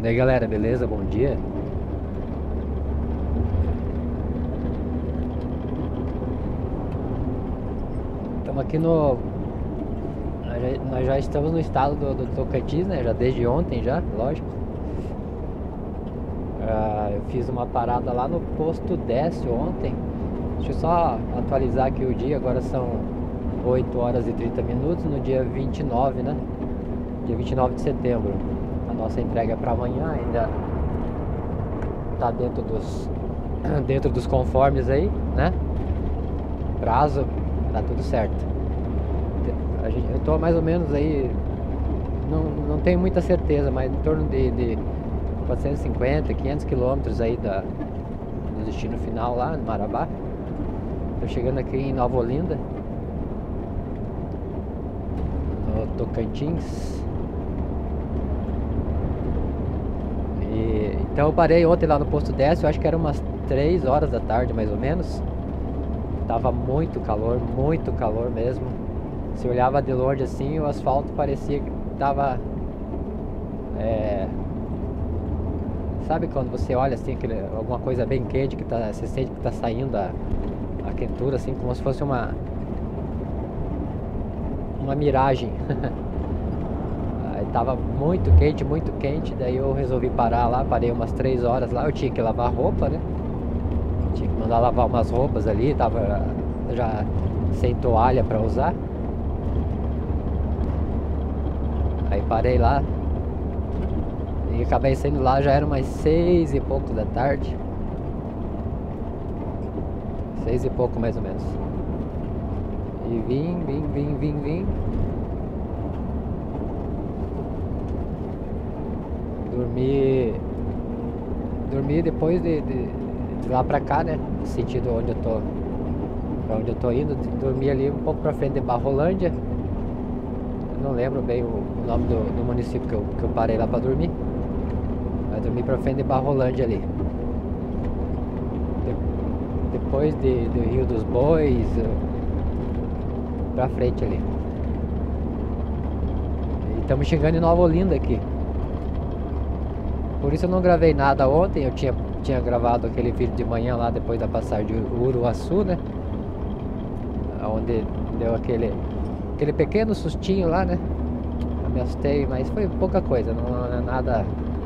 E aí galera, beleza? Bom dia. Estamos aqui no. Nós já estamos no estado do Tocantins, né? Já desde ontem já, lógico. Eu fiz uma parada lá no posto Décio ontem. Deixa eu só atualizar aqui o dia, agora são 8 horas e 30 minutos no dia 29, né? Dia 29 de setembro. A nossa entrega é para amanhã, ainda tá dentro dos conformes aí, né? Prazo, tá tudo certo. Eu tô mais ou menos aí, não tenho muita certeza, mas em torno de 450, 500 quilômetros aí do destino final lá, no Marabá. Tô chegando aqui em Nova Olinda, no Tocantins. Então eu parei ontem lá no posto Décio, eu acho que era umas 3 horas da tarde mais ou menos. Tava muito calor mesmo. Se olhava de longe assim, o asfalto parecia que tava... Sabe quando você olha assim, alguma coisa bem quente, que você sente que tá saindo a quentura, assim, como se fosse uma miragem. Aí tava muito quente, daí eu resolvi parar lá, parei umas 3 horas lá, eu tinha que lavar roupa, né? Tinha que mandar lavar umas roupas ali, tava já sem toalha pra usar. Aí parei lá e acabei saindo lá, já era umas 6 e pouco da tarde. 6 e pouco mais ou menos. E vim. Dormi depois de lá pra cá, né? No sentido pra onde eu tô indo. Dormi ali um pouco pra frente de Barrolândia. Não lembro bem o nome do município que eu parei lá pra dormir. Mas dormi pra frente de Barrolândia ali. Depois do Rio dos Bois, pra frente ali. E estamos chegando em Nova Olinda aqui. Por isso eu não gravei nada ontem. Eu tinha gravado aquele vídeo de manhã lá depois da passagem de Uruaçu, né? Onde deu aquele pequeno sustinho lá, né? Eu me assustei, mas foi pouca coisa, não é nada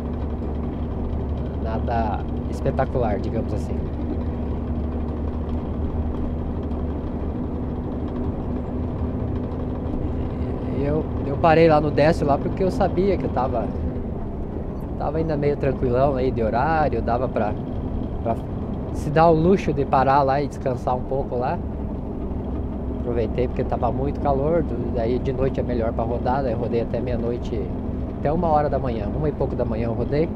espetacular, digamos assim. E eu parei lá no Décio lá porque eu sabia que eu tava ainda meio tranquilão aí de horário, dava pra se dar o luxo de parar lá e descansar um pouco lá. Aproveitei porque tava muito calor, daí de noite é melhor pra rodar, daí eu rodei até meia-noite, até 1 hora da manhã, 1 e pouco da manhã eu rodei.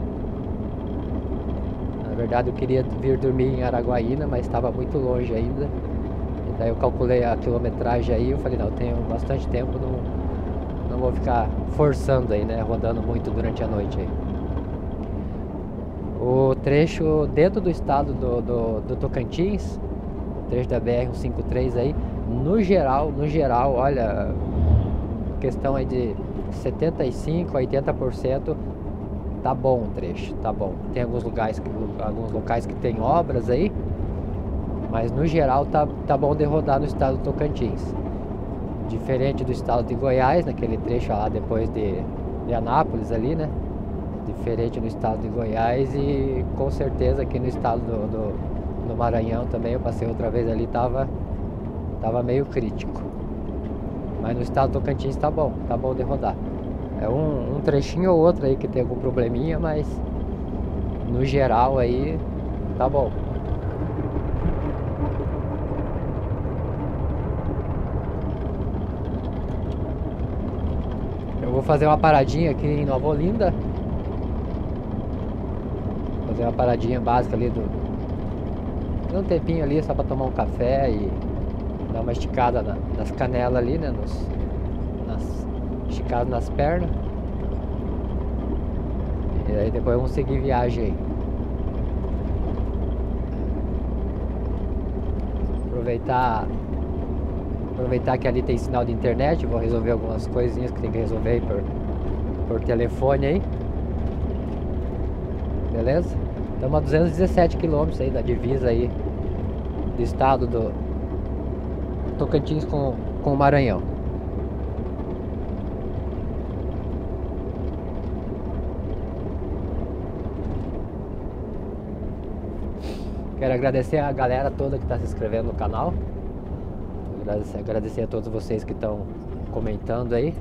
Na verdade eu queria vir dormir em Araguaína, mas estava muito longe ainda. E daí eu calculei a quilometragem aí, eu falei, não, eu tenho bastante tempo, não vou ficar forçando aí, né, rodando muito durante a noite aí. O trecho dentro do estado do Tocantins, o trecho da BR-153 aí, no geral, olha, questão aí de 75% a 80% tá bom o trecho, tá bom. Tem alguns locais que tem obras aí, mas no geral tá bom de rodar no estado do Tocantins. Diferente do estado de Goiás, naquele trecho lá depois de Anápolis ali, né? Diferente no estado de Goiás e com certeza aqui no estado do Maranhão também, eu passei outra vez ali, tava meio crítico. Mas no estado do Tocantins tá bom de rodar. É um trechinho ou outro aí que tem algum probleminha, mas no geral aí tá bom. Eu vou fazer uma paradinha aqui em Nova Olinda. Fazer uma paradinha básica ali um tempinho ali só pra tomar um café e dar uma esticada nas canelas ali, né? Esticado nas pernas. E aí depois vamos seguir viagem aí. Aproveitar que ali tem sinal de internet. Vou resolver algumas coisinhas que tem que resolver aí por telefone aí. beleza? Estamos a 217 quilômetros aí da divisa aí do estado do Tocantins com o Maranhão. Quero agradecer a galera toda que está se inscrevendo no canal. Agradecer a todos vocês que estão comentando aí.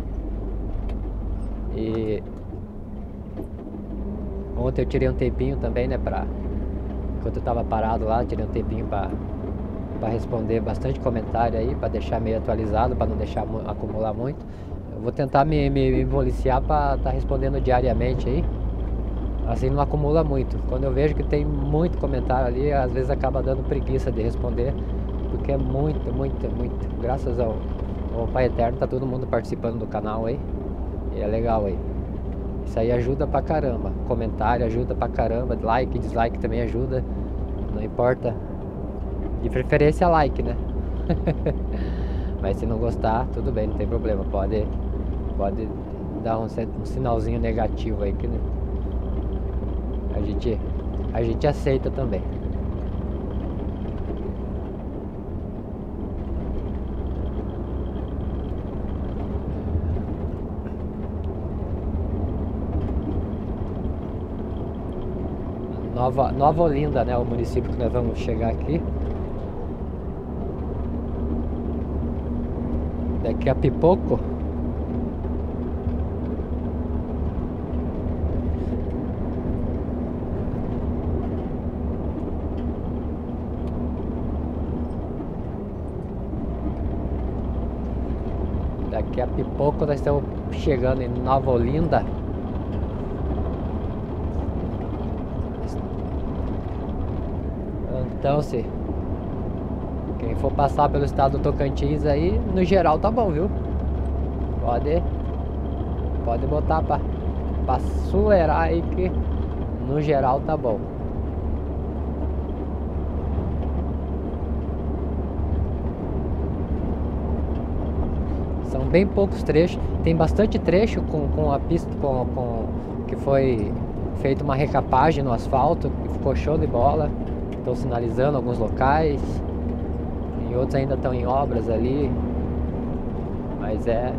E ontem eu tirei um tempinho também, né, enquanto eu tava parado lá, tirei um tempinho para responder bastante comentário aí, para deixar meio atualizado, para não deixar acumular muito. Eu vou tentar me policiar para estar respondendo diariamente aí. Assim não acumula muito. Quando eu vejo que tem muito comentário ali, às vezes acaba dando preguiça de responder, porque é muito. Graças ao Pai Eterno, tá todo mundo participando do canal aí. E é legal aí. Isso aí ajuda pra caramba. Comentário ajuda pra caramba. Like, dislike também ajuda. Não importa. De preferência like, né? Mas se não gostar, tudo bem, não tem problema. Pode dar um sinalzinho negativo aí que a gente aceita também. Nova Olinda, né? O município que nós vamos chegar aqui. Daqui a pouco. Daqui a pouco nós estamos chegando em Nova Olinda. Então, se quem for passar pelo estado do Tocantins aí, no geral tá bom, viu? Pode botar pra acelerar aí que no geral tá bom. São bem poucos trechos. Tem bastante trecho com a pista que foi feita uma recapagem no asfalto, que ficou show de bola. Estão sinalizando alguns locais. E outros ainda estão em obras ali. Mas é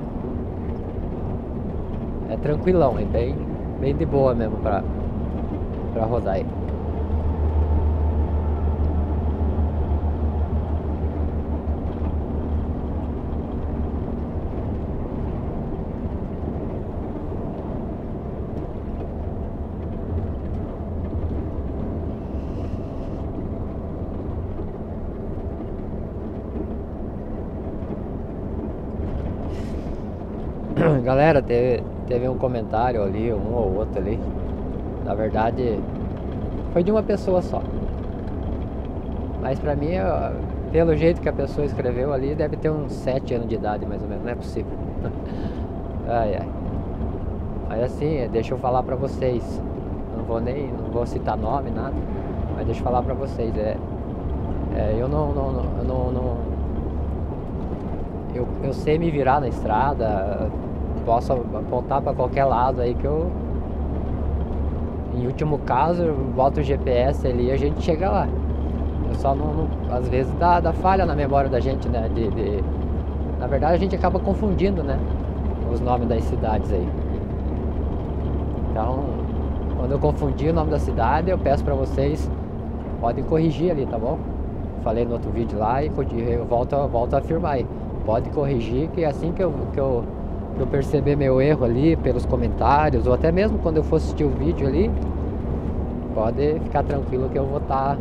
tranquilão, é bem de boa mesmo pra rodar aí. Galera, teve um comentário ali, um ou outro ali. Na verdade, foi de uma pessoa só. Mas pra mim, pelo jeito que a pessoa escreveu ali, deve ter uns 7 anos de idade, mais ou menos. Não é possível. Ai. Mas assim, deixa eu falar pra vocês. Não vou citar nome, nada. Mas deixa eu falar pra vocês. Eu sei me virar na estrada. Posso apontar para qualquer lado aí que em último caso, eu boto o GPS ali e a gente chega lá. Eu só às vezes dá falha na memória da gente, né? Na verdade a gente acaba confundindo, né? Os nomes das cidades aí. Então, quando eu confundir o nome da cidade, eu peço para vocês, podem corrigir ali, tá bom? Falei no outro vídeo lá e eu volto a afirmar aí. Pode corrigir, que assim que eu perceber meu erro ali pelos comentários, ou até mesmo quando eu for assistir o vídeo ali, pode ficar tranquilo que eu vou estar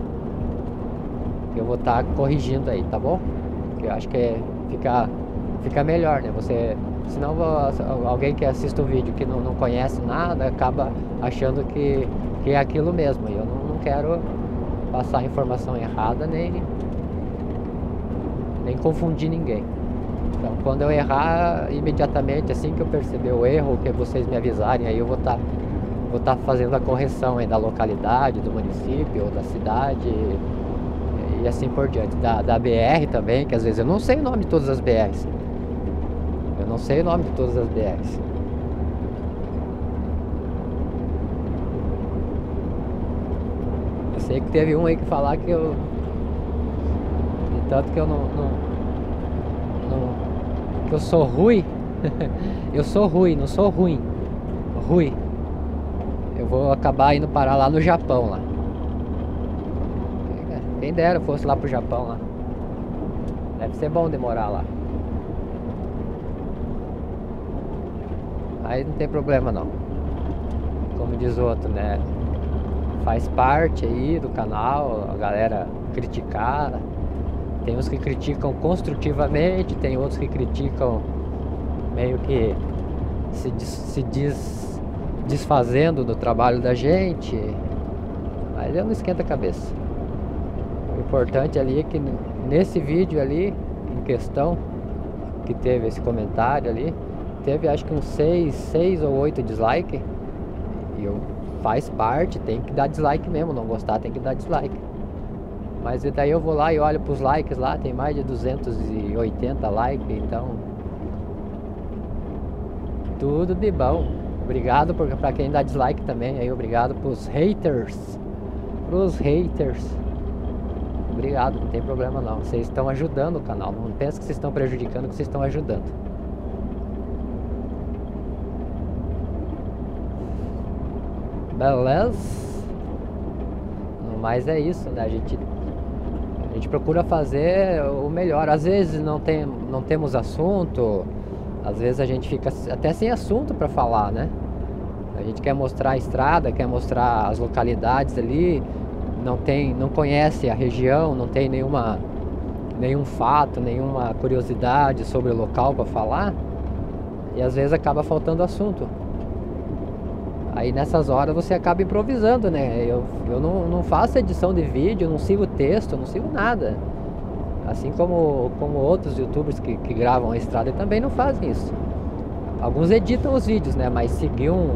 corrigindo aí, tá bom? Porque eu acho que fica melhor, né? Senão alguém que assiste o vídeo que não conhece nada acaba achando que é aquilo mesmo. E eu não quero passar informação errada nem confundir ninguém. Então, quando eu errar, imediatamente, assim que eu perceber o erro, que vocês me avisarem, aí eu vou estar fazendo a correção aí da localidade, do município, ou da cidade, e assim por diante. Da BR também, que às vezes eu não sei o nome de todas as BRs. Eu não sei o nome de todas as BRs. Sei que teve um aí que falar que eu... De tanto que eu que eu sou ruim. Eu sou ruim, não sou ruim. Ruim. Eu vou acabar indo parar lá no Japão lá. Quem dera eu fosse lá pro Japão lá. Deve ser bom demorar lá. Aí não tem problema não. Como diz o outro, né? Faz parte aí do canal, a galera criticar. Tem uns que criticam construtivamente, tem outros que criticam meio que se desfazendo do trabalho da gente. Mas eu não esquento a cabeça. O importante ali é que nesse vídeo ali, em questão, que teve esse comentário ali, teve acho que uns 6 ou 8 dislikes. E eu faz parte, tem que dar dislike mesmo, não gostar tem que dar dislike. Mas daí eu vou lá e olho pros likes lá, tem mais de 280 likes, então tudo de bom. Obrigado pra quem dá dislike também, aí obrigado pros haters. Obrigado, não tem problema não. Vocês estão ajudando o canal, não pensa que vocês estão prejudicando, que vocês estão ajudando. Beleza? Mas é isso, né? A gente procura fazer o melhor. Às vezes não temos assunto, às vezes a gente fica até sem assunto para falar, né? A gente quer mostrar a estrada, quer mostrar as localidades ali, não conhece a região, não tem nenhum fato, nenhuma curiosidade sobre o local para falar, e às vezes acaba faltando assunto. Aí nessas horas você acaba improvisando, né? Eu não faço edição de vídeo, não sigo texto, não sigo nada. Assim como outros youtubers que gravam a estrada também não fazem isso. Alguns editam os vídeos, né? Mas seguir um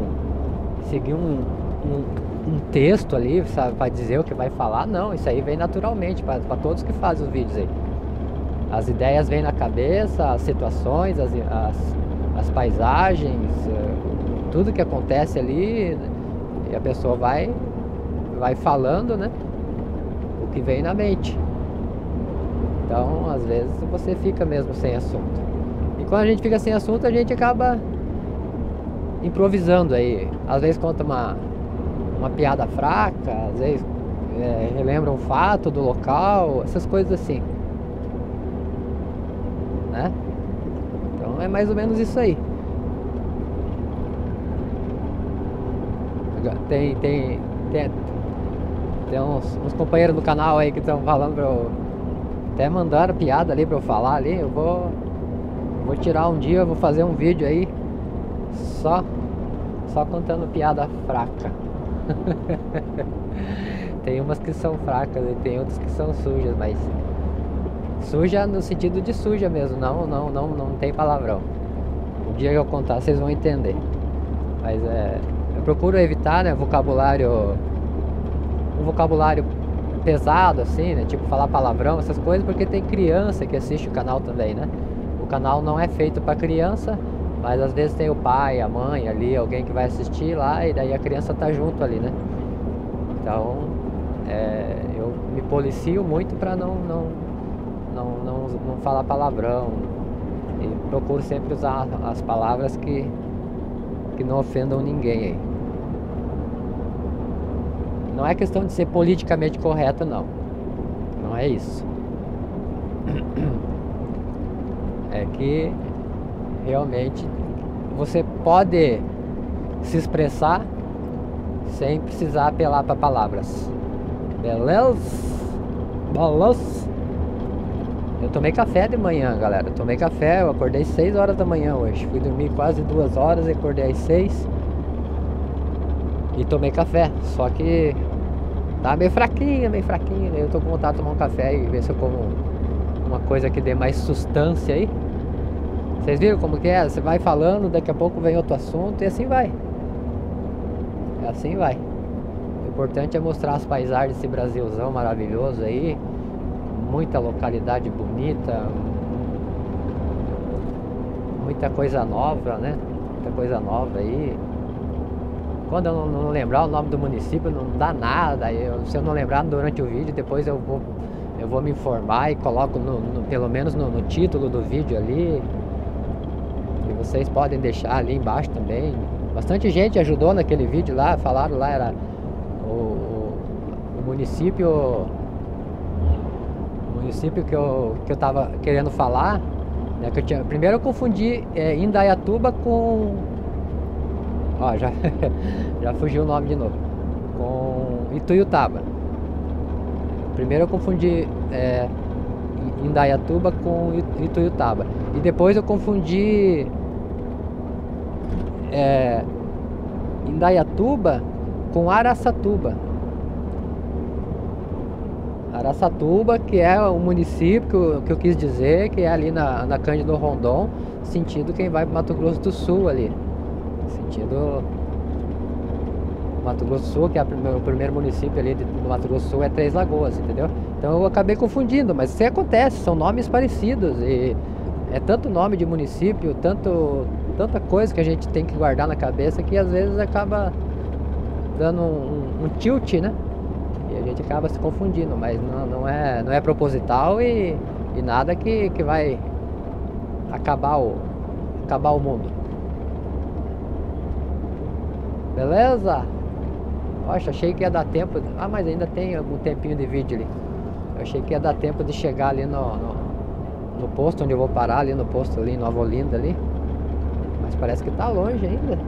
texto ali, sabe, para dizer o que vai falar, não. Isso aí vem naturalmente para todos que fazem os vídeos aí. As ideias vêm na cabeça, as situações, as paisagens, tudo que acontece ali, e a pessoa vai falando, né? O que vem na mente. Então, às vezes você fica mesmo sem assunto. E quando a gente fica sem assunto, a gente acaba improvisando aí. Às vezes conta uma piada fraca, às vezes relembra um fato do local, essas coisas assim, né? Então é mais ou menos isso aí. Tem uns companheiros do canal aí que estão falando pra eu... Até mandaram piada ali pra eu falar ali. Eu vou tirar um dia, eu vou fazer um vídeo aí só contando piada fraca. Tem umas que são fracas e tem outras que são sujas, mas suja no sentido de suja mesmo, não tem palavrão. Um dia que eu contar vocês vão entender. Mas eu procuro evitar, né, um vocabulário pesado assim, né, tipo falar palavrão, essas coisas, porque tem criança que assiste o canal também, né? O canal não é feito para criança, mas às vezes tem o pai, a mãe ali, alguém que vai assistir lá, e daí a criança tá junto ali, né? Então eu me policio muito para não falar palavrão, e procuro sempre usar as palavras que não ofendam ninguém aí. Não é questão de ser politicamente correto, não é isso. É que realmente você pode se expressar sem precisar apelar para palavras. Beleza? Eu tomei café de manhã, galera. Eu acordei 6 horas da manhã hoje. Fui dormir quase 2 horas e acordei às 6. E tomei café. Só que tá meio fraquinha. Eu tô com vontade de tomar um café e ver se eu como uma coisa que dê mais sustância aí. Vocês viram como que é? Você vai falando, daqui a pouco vem outro assunto e assim vai. O importante é mostrar as paisagens desse Brasilzão maravilhoso aí. Muita localidade bonita, muita coisa nova, né? Muita coisa nova aí. quando eu não lembrar o nome do município, não dá nada. Se eu não lembrar durante o vídeo, depois eu vou me informar e coloco pelo menos no título do vídeo ali. E vocês podem deixar ali embaixo também. Bastante gente ajudou naquele vídeo lá, falaram lá, era o município. O município que eu tava querendo falar, né, primeiro eu confundi Indaiatuba com... Ó, já fugiu o nome de novo. Com Ituiutaba. Primeiro eu confundi Indaiatuba com Ituiutaba. E depois eu confundi Indaiatuba com Araçatuba. Araçatuba, que é o município que eu quis dizer, que é ali na Cândido Rondon, sentido quem vai para Mato Grosso do Sul ali. Sentido Mato Grosso do Sul, que é o primeiro município ali do Mato Grosso do Sul, é Três Lagoas, entendeu? Então eu acabei confundindo, mas isso acontece, são nomes parecidos e é tanto nome de município, tanta coisa que a gente tem que guardar na cabeça que às vezes acaba dando um tilt, né? E a gente acaba se confundindo, mas não é proposital e nada que vai acabar o mundo. Beleza? Poxa, achei que ia dar tempo. Ah, mas ainda tem algum tempinho de vídeo ali. Eu achei que ia dar tempo de chegar ali no posto onde eu vou parar, ali no posto ali em Nova Olinda ali. Mas parece que tá longe ainda.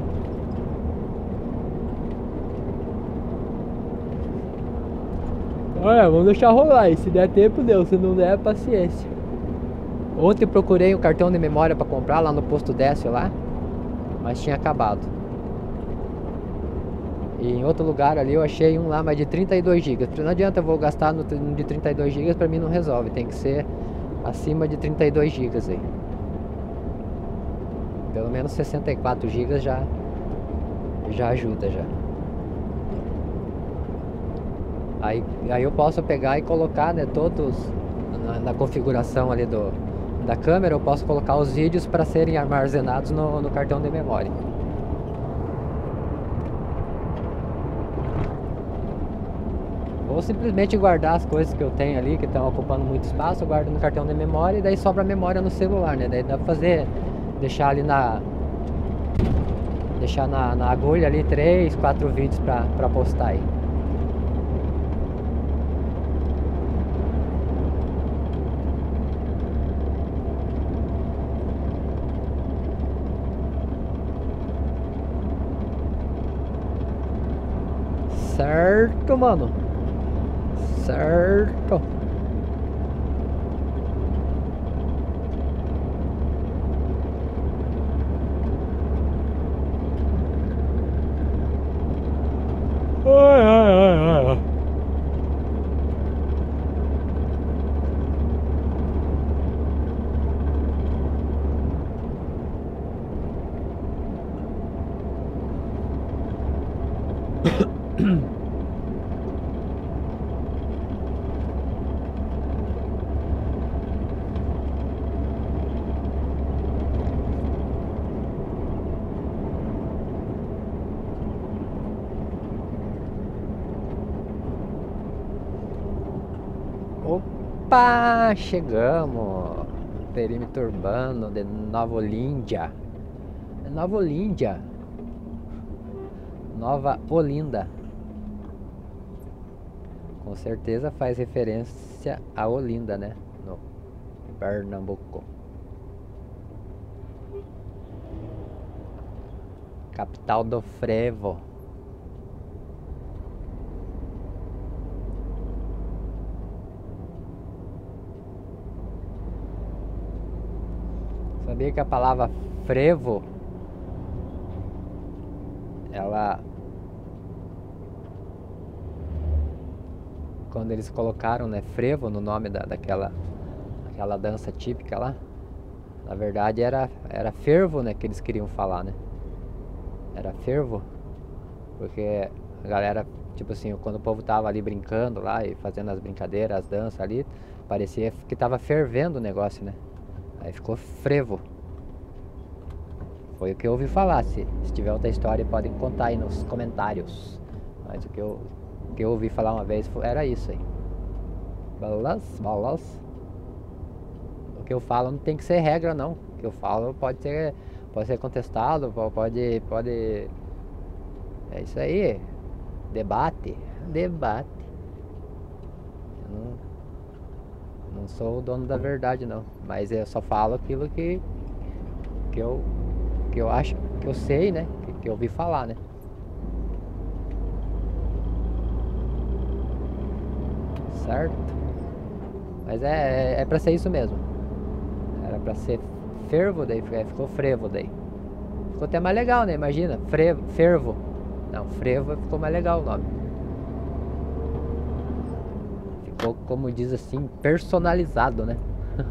Olha, vamos deixar rolar. E se der tempo, deu. Se não der, paciência. Ontem procurei um cartão de memória para comprar lá no posto Décio lá, mas tinha acabado. E em outro lugar ali eu achei um lá, mas de 32 GB. Não adianta eu vou gastar no de 32 GB, pra mim não resolve. Tem que ser acima de 32 GB aí. Pelo menos 64 GB já ajuda já. Aí eu posso pegar e colocar, né, todos na configuração ali da câmera, eu posso colocar os vídeos para serem armazenados no cartão de memória. Ou simplesmente guardar as coisas que eu tenho ali, que estão ocupando muito espaço, eu guardo no cartão de memória e daí sobra a memória no celular, né? Daí dá pra deixar ali na agulha ali 3, 4 vídeos pra postar aí. Certo, mano. Certo. Ai, ai, ai, ai. Opa, chegamos. Perímetro urbano de Nova Olíndia. Nova Olíndia. Nova Olinda. Com certeza faz referência a Olinda, né? No Pernambuco. Capital do frevo. Sabia que a palavra frevo, ela, quando eles colocaram, né, frevo no nome daquela dança típica lá, na verdade era fervo, né, que eles queriam falar, né? Era fervo, porque a galera, tipo assim, quando o povo tava ali brincando lá e fazendo as brincadeiras, as danças ali, parecia que tava fervendo o negócio, né? Aí ficou frevo. Foi o que eu ouvi falar. Se tiver outra história, podem contar aí nos comentários. Mas o que eu ouvi falar uma vez era isso aí. Balas. O que eu falo não tem que ser regra, não. O que eu falo pode ser contestado, pode. É isso aí. Debate. Eu não sou o dono da verdade, não. Mas eu só falo aquilo que eu acho, que eu sei, né? Que eu ouvi falar, né? Certo? Mas é pra ser isso mesmo. Era pra ser fervo, daí ficou frevo daí. Ficou até mais legal, né? Imagina, fervo. Não, frevo ficou mais legal o nome. Ficou, como diz assim, personalizado, né?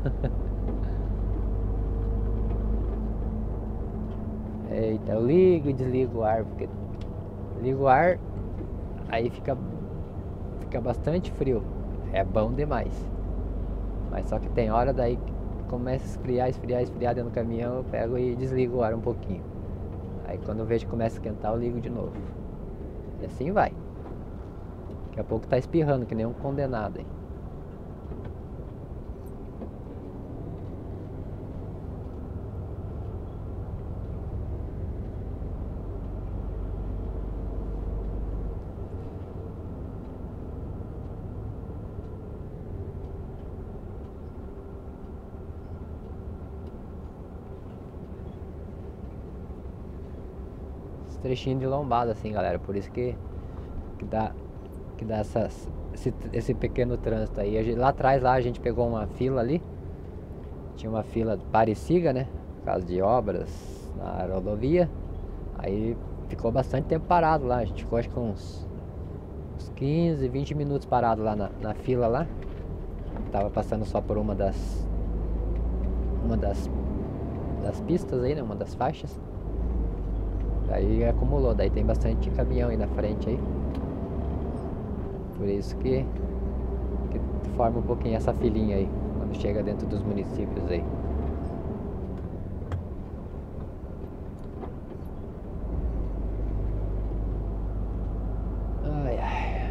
Eita, eu ligo e desligo o ar, porque ligo o ar, aí fica bastante frio. É bom demais. Mas só que tem hora daí que começa a esfriar dentro do caminhão, eu pego e desligo o ar um pouquinho. Aí quando eu vejo que começa a esquentar, eu ligo de novo. E assim vai. Daqui a pouco tá espirrando, que nem um condenado aí. Trechinho de lombada assim, galera, por isso que dá esse pequeno trânsito aí. Lá atrás lá a gente pegou uma fila ali, tinha uma fila parecida, né, por causa de obras na rodovia, aí ficou bastante tempo parado lá, a gente ficou acho que uns 15, 20 minutos parado lá na fila lá, tava passando só por uma das pistas aí, né, uma das faixas. Aí acumulou, daí tem bastante caminhão aí na frente aí. Por isso que forma um pouquinho essa filinha aí, quando chega dentro dos municípios aí. Ai, ai.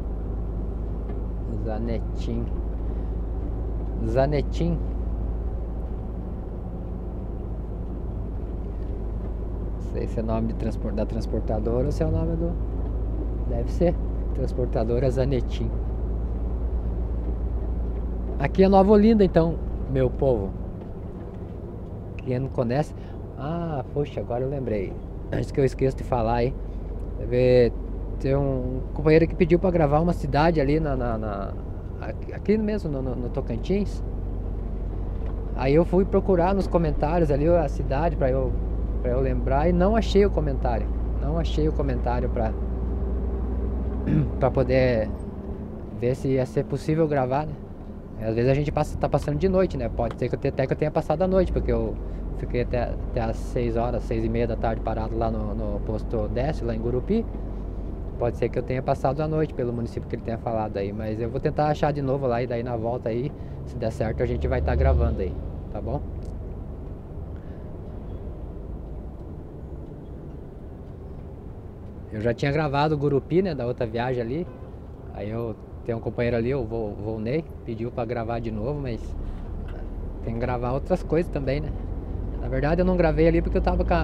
Zanetim. Não sei se é o nome da transportadora ou se é o nome do... Deve ser. Transportadora Zanetim. Aqui é Nova Olinda, então, meu povo. Quem não conhece... Ah, poxa, agora eu lembrei. Antes que eu esqueça de falar aí. Tem um companheiro que pediu pra gravar uma cidade ali aqui mesmo, no Tocantins. Aí eu fui procurar nos comentários ali a cidade pra eu lembrar e não achei o comentário. Não achei o comentário pra poder ver se ia ser possível gravar, né? Às vezes a gente tá passando de noite, né? Pode ser que eu tenha passado a noite, porque eu fiquei até às 6 horas, 6:30 da tarde parado lá no posto Décio, lá em Gurupi. Pode ser que eu tenha passado a noite pelo município que ele tenha falado aí, mas eu vou tentar achar de novo lá e daí na volta aí, se der certo, a gente vai estar gravando aí, tá bom? Eu já tinha gravado o Gurupi, né, da outra viagem ali. Aí eu tenho um companheiro ali, o Volney, pediu pra gravar de novo, mas tem que gravar outras coisas também, né? Na verdade eu não gravei ali porque eu tava com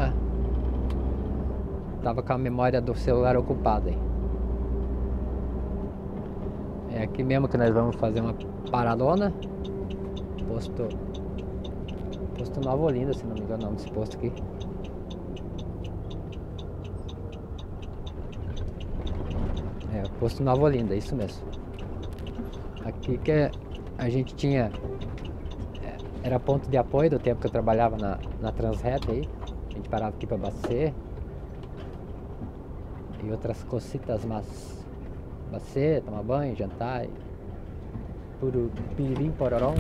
a memória do celular ocupada aí. É aqui mesmo que nós vamos fazer uma paradona. Posto Nova Olinda, se não me engano o nome desse posto aqui. É, posto Nova Olinda, isso mesmo. Aqui que a gente tinha... Era ponto de apoio do tempo que eu trabalhava na Transreta aí. A gente parava aqui pra abastecer. E outras cositas, mas... Abastecer, tomar banho, jantar. Piririm, pororó.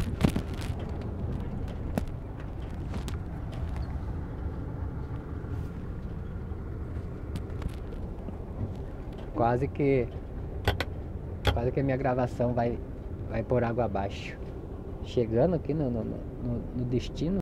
Quase que a minha gravação vai por água abaixo. Chegando aqui no destino.